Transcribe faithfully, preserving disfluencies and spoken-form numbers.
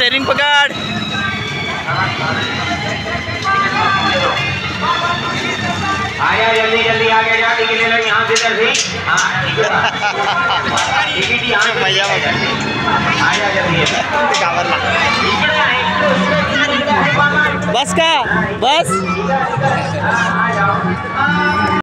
Steering पकड़। आया जल्दी जल्दी आ गया, टिकट ले लो यहाँ से जल्दी। हाँ टिकट यहाँ से भैया आया जल्दी। बस का बस।